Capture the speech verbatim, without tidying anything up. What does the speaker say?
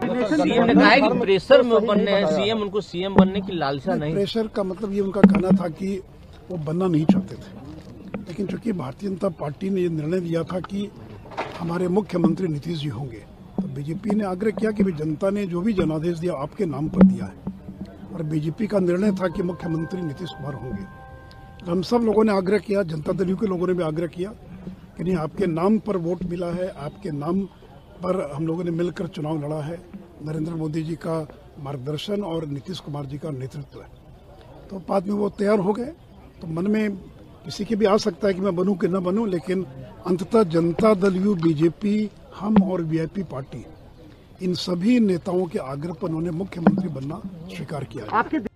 CM ने कहा है कि प्रेशर में बनने सीएम उनको सीएम बनने की लालसा नहीं। प्रेशर का मतलब ये उनका कहना था कि वो बनना नहीं चाहते थे, लेकिन चूंकि भारतीय जनता पार्टी ने ये निर्णय लिया था कि हमारे मुख्यमंत्री नीतीश जी होंगे, तो बीजेपी ने आग्रह किया कि जनता ने जो भी जनादेश दिया आपके नाम पर दिया है, और बीजेपी का निर्णय था कि मुख्यमंत्री नीतीश कुमार होंगे। तो हम सब लोगों ने आग्रह किया, जनता दल यू के लोगों ने भी आग्रह किया कि नहीं, आपके नाम पर वोट मिला है, आपके नाम पर हम लोगों ने मिलकर चुनाव लड़ा है, नरेंद्र मोदी जी का मार्गदर्शन और नीतीश कुमार जी का नेतृत्व है। तो बाद में वो तैयार हो गए। तो मन में किसी के भी आ सकता है कि मैं बनूं कि न बनूं, लेकिन अंततः जनता दल यू, बीजेपी, हम और वीआईपी पार्टी, इन सभी नेताओं के आग्रह पर उन्होंने मुख्यमंत्री बनना स्वीकार किया।